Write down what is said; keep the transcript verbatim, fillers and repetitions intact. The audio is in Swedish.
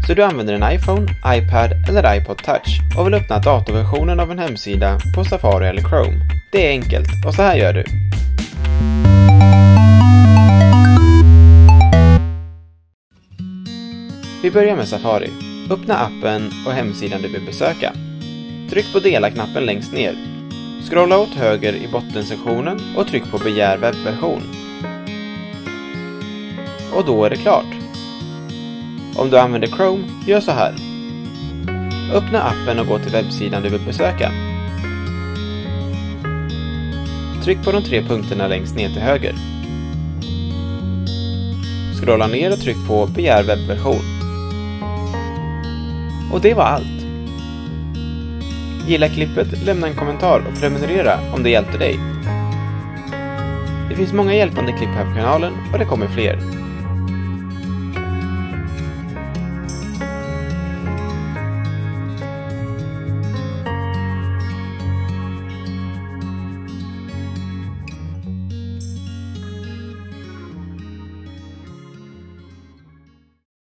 Så du använder en iPhone, iPad eller iPod Touch och vill öppna datorversionen av en hemsida på Safari eller Chrome. Det är enkelt och så här gör du. Vi börjar med Safari. Öppna appen och hemsidan du vill besöka. Tryck på dela-knappen längst ner. Scrolla åt höger i bottensektionen och tryck på begär webbversion. Och då är det klart. Om du använder Chrome, gör så här. Öppna appen och gå till webbsidan du vill besöka. Tryck på de tre punkterna längst ner till höger. Scrolla ner och tryck på begär webbversion. Och det var allt. Gilla klippet, lämna en kommentar och prenumerera om det hjälpte dig. Det finns många hjälpande klipp här på kanalen och det kommer fler.